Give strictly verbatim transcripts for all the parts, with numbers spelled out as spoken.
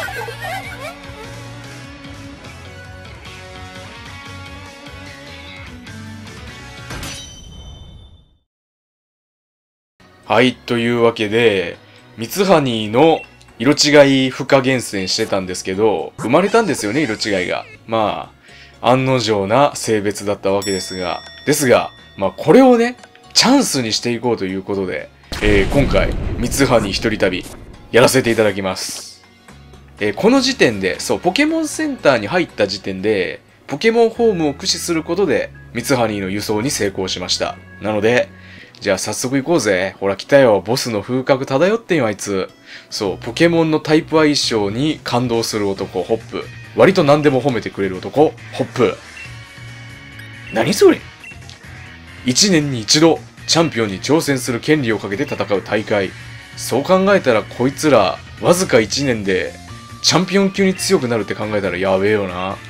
はい、というわけで、ミツハニーの色違い負荷厳選してたんですけど、生まれたんですよね、色違いが。まあ、案の定な性別だったわけですが、ですが、まあこれをね、チャンスにしていこうということで、えー、今回、ミツハニー一人旅、やらせていただきます。えー、この時点で、そう、ポケモンセンターに入った時点で、ポケモンホームを駆使することで、ミツハニーの輸送に成功しました。なので、じゃあ早速行こうぜ。ほら来たよ。ボスの風格漂ってんよ、あいつ。そう、ポケモンのタイプ相性に感動する男、ホップ。割と何でも褒めてくれる男、ホップ。何それ？一年に一度、チャンピオンに挑戦する権利をかけて戦う大会。そう考えたらこいつら、わずか一年で、チャンピオン級に強くなるって考えたらやべえよな。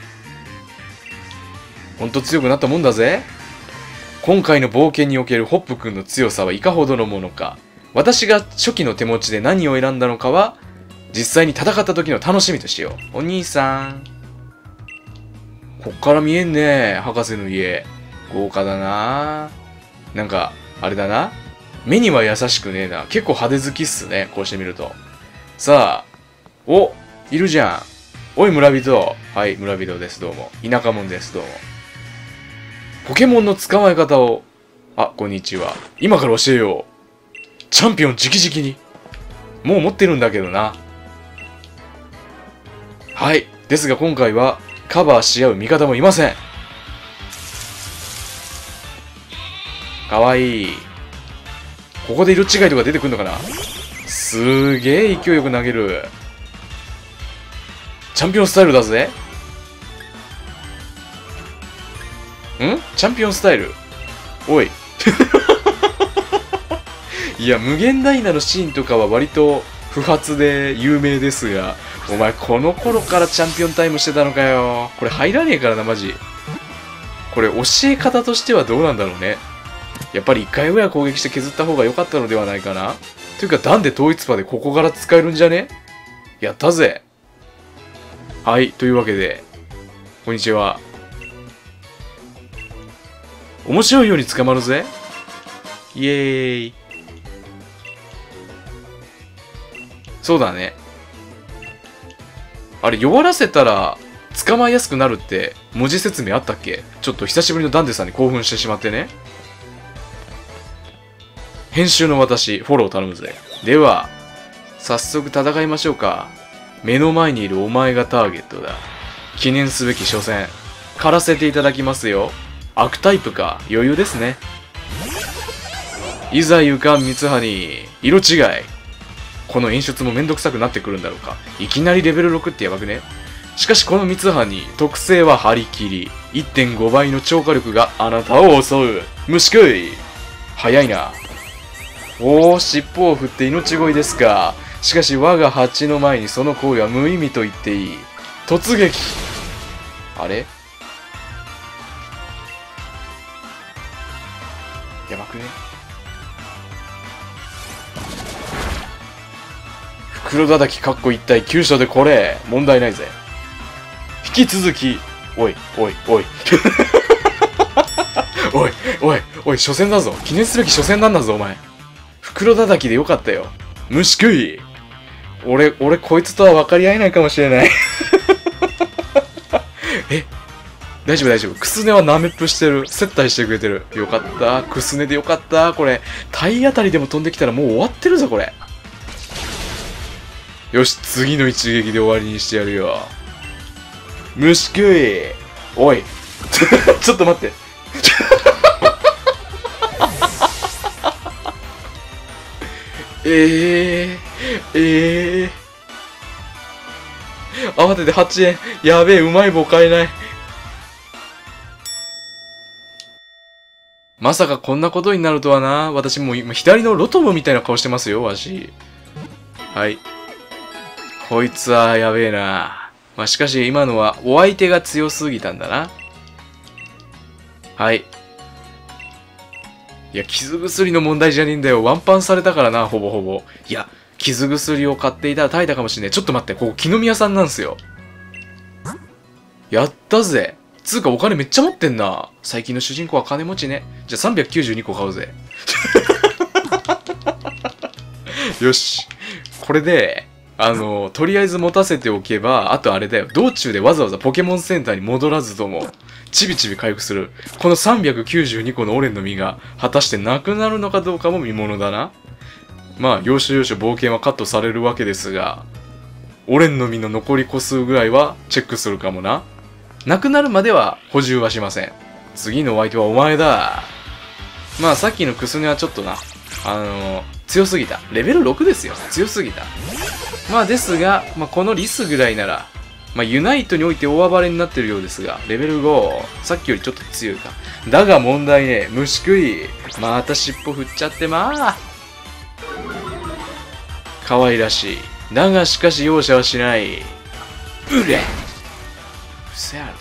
ほんと強くなったもんだぜ。今回の冒険におけるホップ君の強さはいかほどのものか。私が初期の手持ちで何を選んだのかは、実際に戦った時の楽しみとしよう。お兄さん。こっから見えんね、博士の家。豪華だな。なんか、あれだな。目には優しくねえな。結構派手好きっすね、こうして見ると。さあ、お、いるじゃん。おい村人。はい、村人です、どうも。田舎者です、どうも。ポケモンの捕まえ方を。あ、こんにちは。今から教えよう。チャンピオン直々に。もう持ってるんだけどな。はい。ですが今回はカバーし合う味方もいません。かわいい。ここで色違いとか出てくるのかな。すげえ勢いよく投げる。チャンピオンスタイルだぜ。ん？チャンピオンスタイル。おい。いや、無限ダイナのシーンとかは割と不発で有名ですが、お前この頃からチャンピオンタイムしてたのかよ。これ入らねえからな、マジ。これ教え方としてはどうなんだろうね。やっぱり一回ぐらい攻撃して削った方が良かったのではないかな。というか、ダンで統一パでここから使えるんじゃね？やったぜ。はい、というわけで、こんにちは。面白いように捕まるぜ。イエーイ。そうだね。あれ、弱らせたら捕まえやすくなるって文字説明あったっけ？ちょっと久しぶりのダンデさんに興奮してしまってね。編集の私、フォロー頼むぜ。では、早速戦いましょうか。目の前にいるお前がターゲットだ。記念すべき初戦、狩らせていただきますよ。悪タイプか、余裕ですね。いざ行かんミツハニー、色違い。この演出もめんどくさくなってくるんだろうか。いきなりレベルろくってやばくね？しかしこのミツハニー、特性は張り切り。いってんご 倍の超火力があなたを襲う。虫食い。早いな。おー、尻尾を振って命乞いですか。しかし我が蜂の前にその行為は無意味と言っていい。突撃。あれ？やばくね？袋叩きかっこ一体急所でこれ問題ないぜ。引き続き、おいおいおいおいおいおい、初戦だぞ。記念すべき初戦なんだぞお前。袋叩きでよかったよ。虫食い。俺俺こいつとは分かり合えないかもしれないえ、大丈夫大丈夫。クスネはナメップしてる。接待してくれてる。よかった。クスネでよかった。これ体当たりでも飛んできたらもう終わってるぞこれ。よし、次の一撃で終わりにしてやるよ。虫食い。おいちょっと待ってえー、えー、慌ててはちえん。やべえ、うまい棒買えない。まさかこんなことになるとはな。私もう今左のロトムみたいな顔してますよ、わし。はい。こいつはやべえな。まあ、しかし今のはお相手が強すぎたんだな。はい。いや、傷薬の問題じゃねえんだよ。ワンパンされたからな、ほぼほぼ。いや、 傷薬を買っていたら耐えたかもしれない。ちょっと待って、ここ木の宮さんなんですよ。やったぜ。つうかお金めっちゃ持ってんな。最近の主人公は金持ちね。じゃあさんびゃくきゅうじゅうにこ買うぜ。よし。これで、あの、とりあえず持たせておけば、あとあれだよ。道中でわざわざポケモンセンターに戻らずとも、ちびちび回復する。このさんびゃくきゅうじゅうにこのオレンの実が、果たしてなくなるのかどうかも見ものだな。まあ、要所要所冒険はカットされるわけですが、オレンの実の残り個数ぐらいはチェックするかもな。なくなるまでは補充はしません。次のお相手はお前だ。まあ、さっきのクスネはちょっとな、あのー、強すぎた。レベルろくですよ。強すぎた。まあ、ですが、まあ、このリスぐらいなら、まあ、ユナイトにおいて大暴れになってるようですが、レベルご、さっきよりちょっと強いか。だが問題ね、虫食い。また尻尾振っちゃってまあ。可愛らしい。だがしかし容赦はしない。うれうせやろ、こ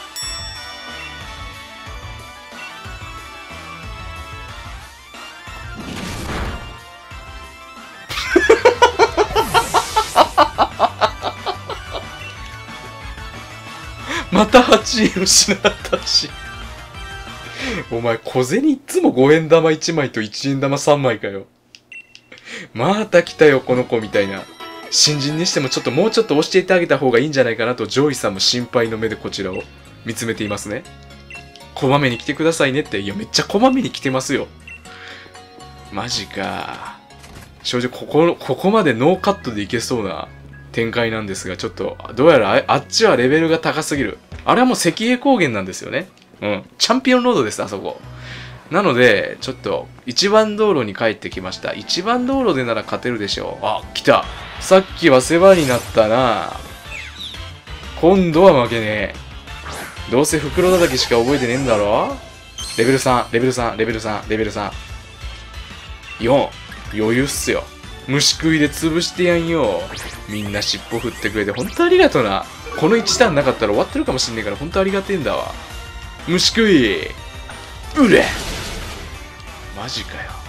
れ。またはちえん失ったし。お前小銭いっつもごえん玉いちまいといちえん玉さんまいかよ。また来たよこの子みたいな。新人にしてもちょっともうちょっと押していってあげた方がいいんじゃないかなとジョイさんも心配の目でこちらを見つめていますね。こまめに来てくださいねって。いやめっちゃこまめに来てますよ。マジか。正直ここ、ここまでノーカットでいけそうな展開なんですが、ちょっとどうやら あ, あっちはレベルが高すぎる。あれはもう石英高原なんですよね。うん。チャンピオンロードです、あそこ。なので、ちょっと、一番道路に帰ってきました。一番道路でなら勝てるでしょう。あ、来た。さっきは世話になったな。今度は負けねえ。どうせ袋叩きしか覚えてねえんだろ。レベルさん、レベルさん、レベルさん、レベルさん。よん。余裕っすよ。虫食いで潰してやんよ。みんな尻尾振ってくれてほんとありがとな。このいちターンなかったら終わってるかもしんねえからほんとありがてえんだわ。虫食い。うれマジかよ。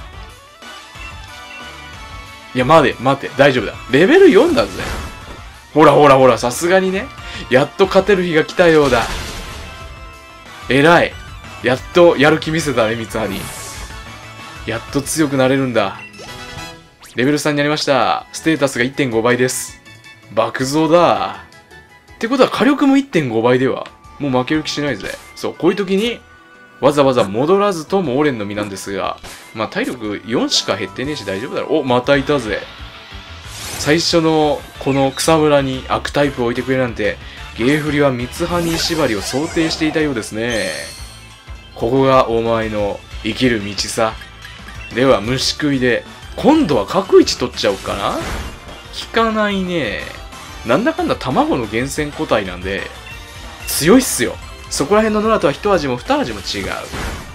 いや、待て、待て、大丈夫だ。レベルよんだぜ。ほらほらほら、さすがにね。やっと勝てる日が来たようだ。偉い。やっとやる気見せたね、三葉に。やっと強くなれるんだ。レベルさんになりました。ステータスが いってんご 倍です。爆増だ。ってことは火力も いってんご 倍では、もう負ける気しないぜ。そう、こういう時に、わざわざ戻らずともオレンの実なんですが、まあ体力よんしか減ってねえし大丈夫だろう。お、またいたぜ。最初のこの草むらに悪タイプを置いてくれなんて、ゲーフリは三葉に縛りを想定していたようですね。ここがお前の生きる道さ。では虫食いで、今度は角位置取っちゃおうかな。効かないね。なんだかんだ卵の厳選個体なんで、強いっすよ。そこら辺のノラとは一味も二味も違う。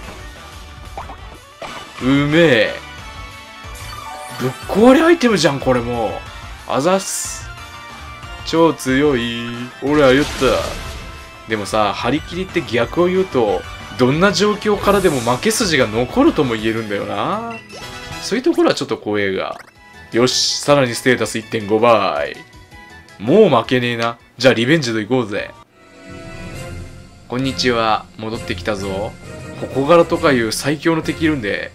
うめえ。ぶっ壊れアイテムじゃん、これもう。あざっす。超強い。俺は言った。でもさ、張り切りって逆を言うと、どんな状況からでも負け筋が残るとも言えるんだよな。そういうところはちょっと怖えが。よし、さらにステータス いってんご 倍。もう負けねえな。じゃあリベンジと行こうぜ。こんにちは。戻ってきたぞ。ホコガラとかいう最強の敵いるんで。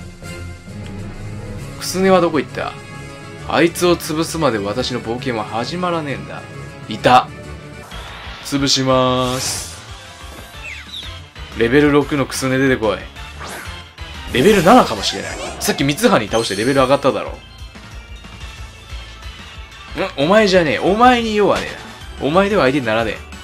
クスネはどこ行った？あいつを潰すまで私の冒険は始まらねえんだ。いた。潰しまーす。レベルろくのクスネ出てこい。レベルななかもしれない。さっき三葉に倒してレベル上がっただろ。ん？お前じゃねえ。お前に用はねえな。お前では相手にならねえ。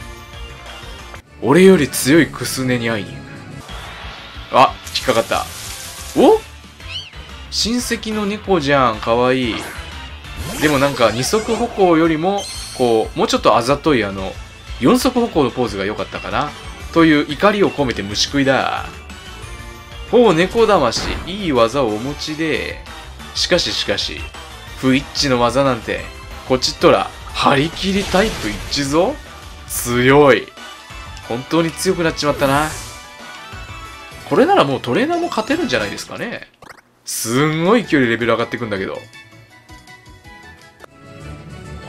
俺より強いクスネに会いに行く。あ、引っかかった。お？親戚の猫じゃん。かわいい。でもなんか二足歩行よりも、こう、もうちょっとあざといあの、四足歩行のポーズが良かったかな。という怒りを込めて虫食いだ。ほう、猫魂。いい技をお持ちで。しかししかし、不一致の技なんて、こっちっとら、張り切りタイプ一致ぞ。強い。本当に強くなっちまったな。これならもうトレーナーも勝てるんじゃないですかね。すんごい勢いでレベル上がっていくんだけど。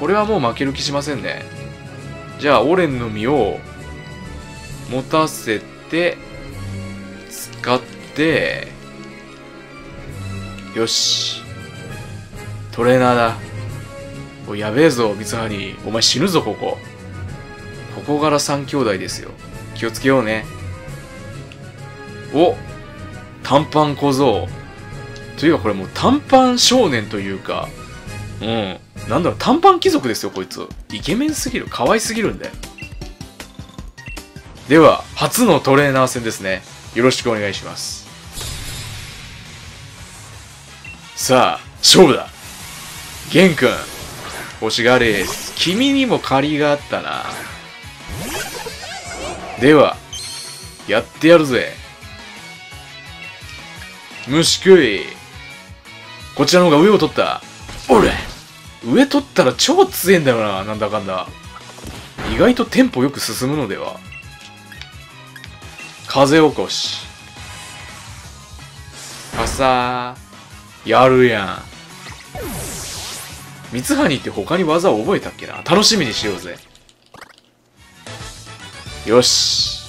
これはもう負ける気しませんね。じゃあ、オレンの実を持たせて、使って、よし。トレーナーだ。おい、やべえぞ、三葉。お前死ぬぞ、ここ。ここから三兄弟ですよ。気をつけようね。お、短パン小僧。というかこれもう短パン少年というか、うん。なんだろう、短パン貴族ですよ、こいつ。イケメンすぎる。可愛すぎるんだよ。では、初のトレーナー戦ですね。よろしくお願いします。さあ、勝負だ。ゲン君。欲しがれ。君にも借りがあったな。では、やってやるぜ。虫食い。こちらの方が上を取った。おれ上取ったら超強えんだよな、なんだかんだ。意外とテンポよく進むのでは。風起こし。傘。やるやん。三葉って他に技を覚えたっけな。楽しみにしようぜ。よし。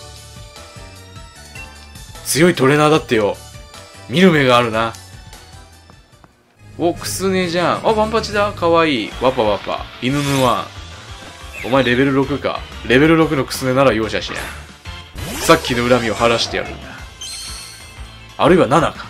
強いトレーナーだってよ。見る目があるな。お、クスネじゃん。あ、ワンパチだ。かわいい。ワパワパ。犬ぬワン。お前レベルろくか。レベルろくのクスネなら容赦しない。さっきの恨みを晴らしてやるんだ。あるいはななか。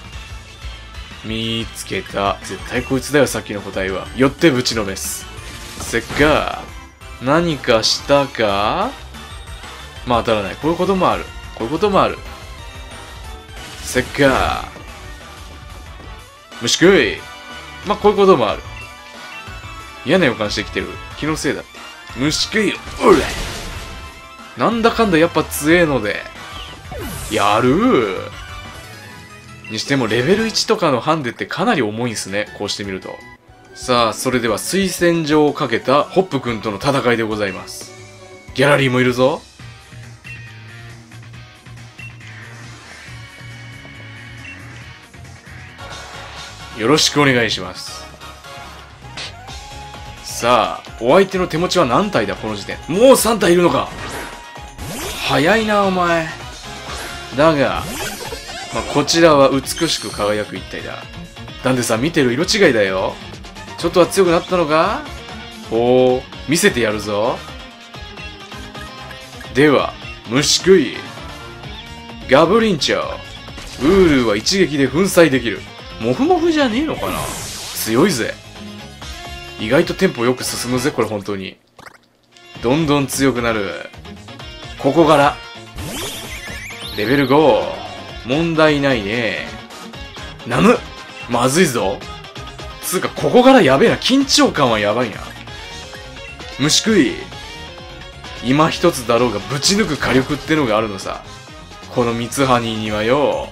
見つけた。絶対こいつだよ、さっきの答えは。よってぶちのめす。せっか。何かしたか。まあ当たらない。こういうこともある。こういうこともある。せっか。虫食い。まあこういうこともある。嫌な予感してきてる。気のせいだって。虫食いよ。おら。なんだかんだやっぱ強えので。やるー。にしてもレベルいちとかのハンデってかなり重いんすね。こうしてみると。さあ、それでは推薦状をかけたホップ君との戦いでございます。ギャラリーもいるぞ。よろしくお願いします。さあ、お相手の手持ちは何体だ、この時点。もうさん体いるのか。早いな、お前。だが、まあ、こちらは美しく輝く一体だ。なんでさ、見てる色違いだよ。ちょっとは強くなったのか。おー、見せてやるぞ。では、虫食い。ガブリンチョウ。ウールーは一撃で粉砕できる。モフモフじゃねえのかな。強いぜ。意外とテンポよく進むぜ、これ本当に。どんどん強くなる。ここから。レベルご。問題ないね。なむ。まずいぞ。つうか、ここからやべえな。緊張感はやばいな。虫食い。今一つだろうがぶち抜く火力ってのがあるのさ。この三葉にはよ。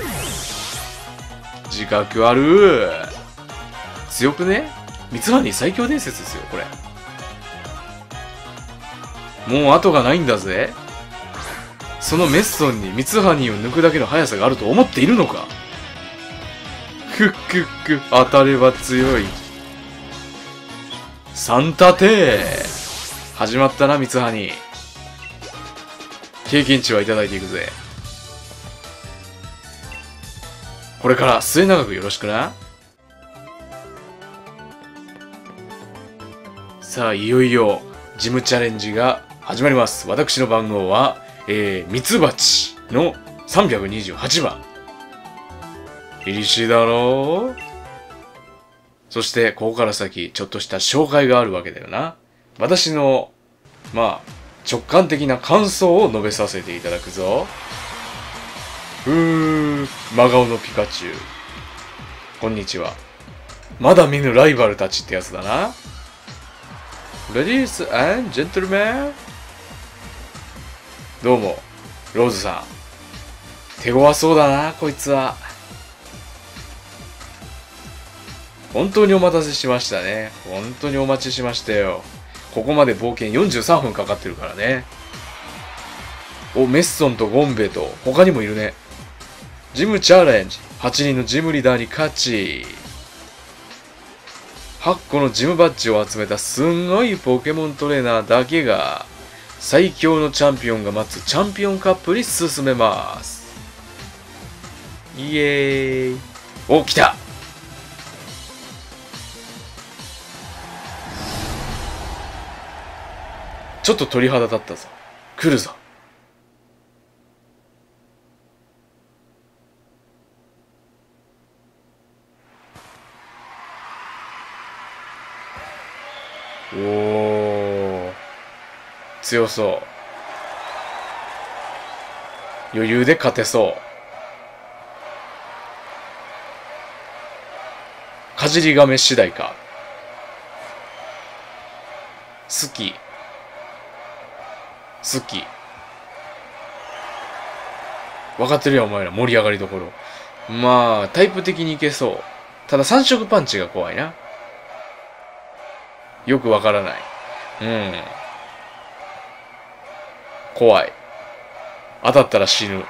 自覚ある。強くね。三葉最強伝説ですよ、これ。もう後がないんだぜ。そのメッソンに三葉を抜くだけの速さがあると思っているのか。ふっくっく、当たれば強い。サンタテー。始まったな、三葉に。経験値はいただいていくぜ。これから末永くよろしくな。さあ、いよいよ、ジムチャレンジが始まります。私の番号は、えー、ミツバチのさんびゃくにじゅうはちばん。厳しいだろう。そして、ここから先、ちょっとした紹介があるわけだよな。私の、まあ、直感的な感想を述べさせていただくぞ。ふー、真顔のピカチュウ。こんにちは。まだ見ぬライバルたちってやつだな。Ladies and gentlemen。どうも、ローズさん。手強そうだな、こいつは。本当にお待たせしましたね。本当にお待ちしましたよ。ここまで冒険よんじゅうさんぷんかかってるからね。お、メッソンとゴンベと、他にもいるね。ジムチャレンジ。はちにんのジムリーダーに勝ち。 はっこのジムバッジを集めたすんごいポケモントレーナーだけが最強のチャンピオンが待つチャンピオンカップに進めます。イエーイ。お、来た。ちょっと鳥肌立ったぞ。来るぞ。おー、強そう。余裕で勝てそう。かじり亀次第か。好き。好き。分かってるよ、お前ら。盛り上がりどころ。まあ、タイプ的にいけそう。ただ三色パンチが怖いな。よくわからない。うん。怖い。当たったら死ぬ。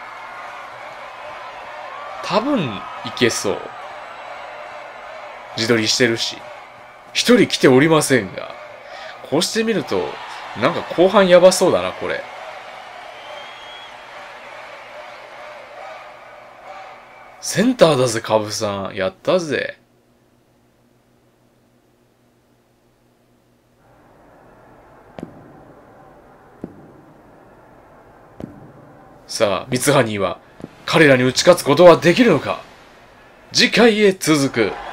多分、いけそう。自撮りしてるし。一人来ておりませんが。こうしてみると、なんか後半やばそうだな、これ。センターだぜ、カブさん。やったぜ。さあ、ミツハニーは彼らに打ち勝つことはできるのか。次回へ続く。